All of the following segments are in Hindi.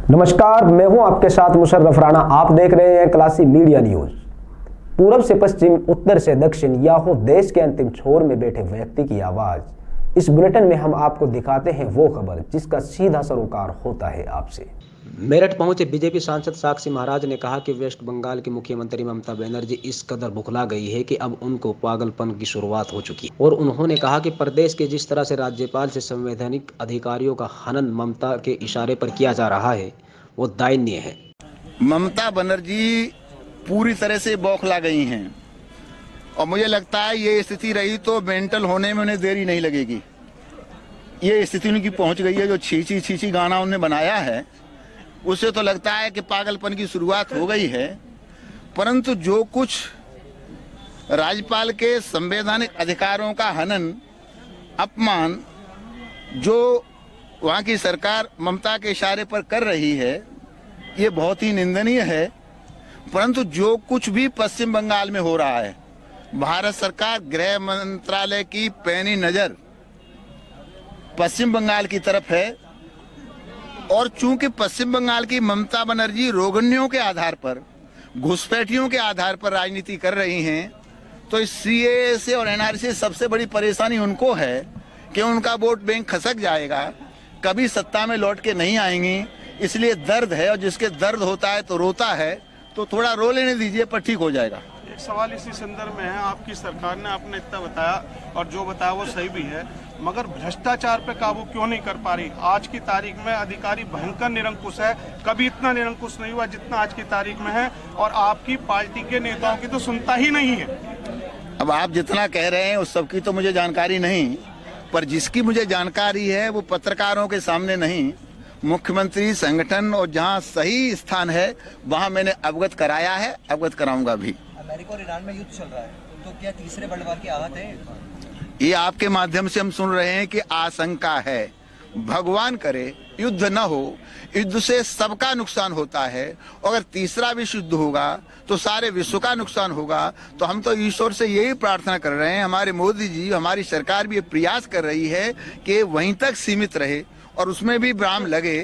नमस्कार, मैं हूं आपके साथ मुशर्रफ राणा। आप देख रहे हैं क्लासी मीडिया न्यूज। पूरब से पश्चिम, उत्तर से दक्षिण, या हो देश के अंतिम छोर में बैठे व्यक्ति की आवाज। इस बुलेटिन में हम आपको दिखाते हैं वो खबर जिसका सीधा सरोकार होता है आपसे। मेरठ पहुंचे बीजेपी सांसद साक्षी महाराज ने कहा कि वेस्ट बंगाल की मुख्यमंत्री ममता बनर्जी इस कदर भुखला गई है कि अब उनको पागलपन की शुरुआत हो चुकी है। और उन्होंने कहा कि प्रदेश के जिस तरह से राज्यपाल से संवैधानिक अधिकारियों का हनन ममता के इशारे पर किया जा रहा है वो दयनीय है। ममता बनर्जी पूरी तरह से बौखला गई हैं और मुझे लगता है ये स्थिति रही तो मेंटल होने में उन्हें देरी नहीं लगेगी। ये स्थिति उनकी पहुंच गई है। जो छीछी छीछी गाना उन्होंने बनाया है उससे तो लगता है कि पागलपन की शुरुआत हो गई है। परंतु जो कुछ राज्यपाल के संवैधानिक अधिकारों का हनन, अपमान जो वहाँ की सरकार ममता के इशारे पर कर रही है ये बहुत ही निंदनीय है। परंतु जो कुछ भी पश्चिम बंगाल में हो रहा है, भारत सरकार गृह मंत्रालय की पैनी नजर पश्चिम बंगाल की तरफ है। और चूंकि पश्चिम बंगाल की ममता बनर्जी रोगन्यों के आधार पर, घुसपैठियों के आधार पर राजनीति कर रही हैं, तो इस सीएए से और एनआरसी से सबसे बड़ी परेशानी उनको है कि उनका वोट बैंक खसक जाएगा, कभी सत्ता में लौट के नहीं आएंगी। इसलिए दर्द है और जिसके दर्द होता है तो रोता है, तो थोड़ा रो लेने दीजिए, पर ठीक हो जाएगा। एक सवाल इसी संदर्भ में है, आपकी सरकार ने आपने इतना बताया और जो बताया वो सही भी है, मगर भ्रष्टाचार पे काबू क्यों नहीं कर पा रही? आज की तारीख में अधिकारी भयंकर निरंकुश है, कभी इतना निरंकुश नहीं हुआ जितना आज की तारीख में है, और आपकी पार्टी के नेताओं की तो सुनता ही नहीं है। अब आप जितना कह रहे हैं उस सबकी तो मुझे जानकारी नहीं, पर जिसकी मुझे जानकारी है वो पत्रकारों के सामने नहीं, मुख्यमंत्री संगठन और जहां सही स्थान है वहां मैंने अवगत कराया है, अवगत कराऊंगा भी। अमेरिका और ईरान में युद्ध चल रहा है, तो क्या तीसरे वर्ल्ड वार की आहत है? ये आपके माध्यम से हम सुन रहे हैं कि आशंका है। भगवान करे युद्ध न हो, युद्ध से सबका नुकसान होता है। अगर तीसरा विश्व युद्ध होगा तो सारे विश्व का नुकसान होगा। तो हम तो ईश्वर से यही प्रार्थना कर रहे हैं, हमारे मोदी जी, हमारी सरकार भी ये प्रयास कर रही है कि वहीं तक सीमित रहे और उसमें भी विराम लगे।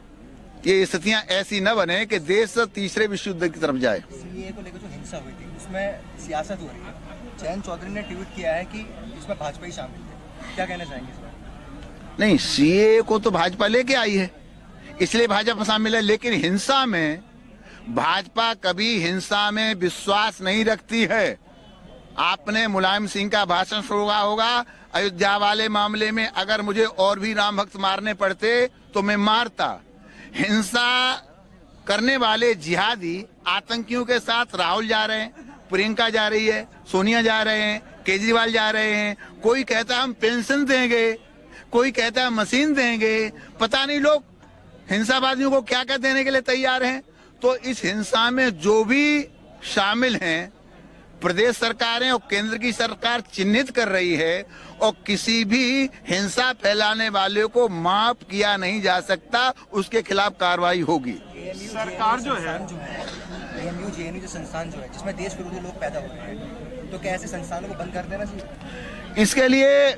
ये स्थितियां ऐसी न बने कि देश तीसरे विश्व युद्ध की तरफ जाए। सीएए को लेकर जो हिंसा हुई थी उसमें सियासत हो रही है। जयंत चौधरी ने ट्वीट किया है कि इसमें भाजपा ही शामिल है, क्या कहना चाहेंगे इस पर? नहीं, सीएए को तो भाजपा लेके आई है इसलिए भाजपा शामिल है, लेकिन हिंसा में भाजपा कभी हिंसा में विश्वास नहीं रखती है। आपने मुलायम सिंह का भाषण सुना होगा, अयोध्या वाले मामले में अगर मुझे और भी राम भक्त मारने पड़ते तो मैं मारता। हिंसा करने वाले जिहादी आतंकियों के साथ राहुल जा रहे हैं, प्रियंका जा रही है, सोनिया जा रहे हैं, केजरीवाल जा रहे हैं। कोई कहता है हम पेंशन देंगे, कोई कहता है मशीन देंगे, पता नहीं लोग हिंसावादियों को क्या क्या देने के लिए तैयार हैं। तो इस हिंसा में जो भी शामिल हैं प्रदेश सरकारें और केंद्र की सरकार चिन्हित कर रही है, और किसी भी हिंसा फैलाने वाले को माफ किया नहीं जा सकता, उसके खिलाफ कार्रवाई होगी। सरकार जो है एएमयू जेएनयू जो संस्थान जो है जिसमें देश विरोधी लोग पैदा हो रहे हैं, तो क्या ऐसे संस्थानों को बंद कर देना चाहिए? इसके लिए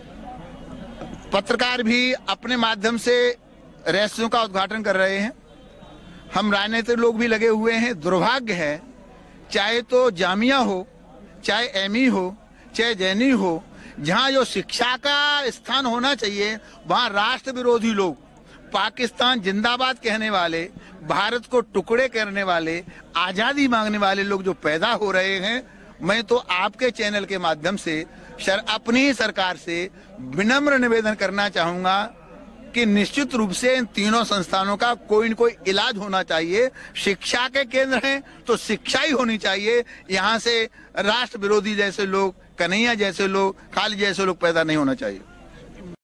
पत्रकार भी अपने माध्यम से रहस्यों का उद्घाटन कर रहे हैं, हम राजनीतिक लोग भी लगे हुए हैं। दुर्भाग्य है, चाहे तो जामिया हो, चाहे एमई हो, चाहे जेएनयू हो, जहां जो शिक्षा का स्थान होना चाहिए वहां राष्ट्र विरोधी लोग, पाकिस्तान जिंदाबाद कहने वाले, भारत को टुकड़े करने वाले, आजादी मांगने वाले लोग जो पैदा हो रहे हैं। मैं तो आपके चैनल के माध्यम से अपनी ही सरकार से विनम्र निवेदन करना चाहूंगा कि निश्चित रूप से इन तीनों संस्थानों का कोई न कोई इलाज होना चाहिए। शिक्षा के केंद्र हैं तो शिक्षा ही होनी चाहिए। यहाँ से राष्ट्र विरोधी जैसे लोग, कन्हैया जैसे लोग, खाली जैसे लोग पैदा नहीं होना चाहिए।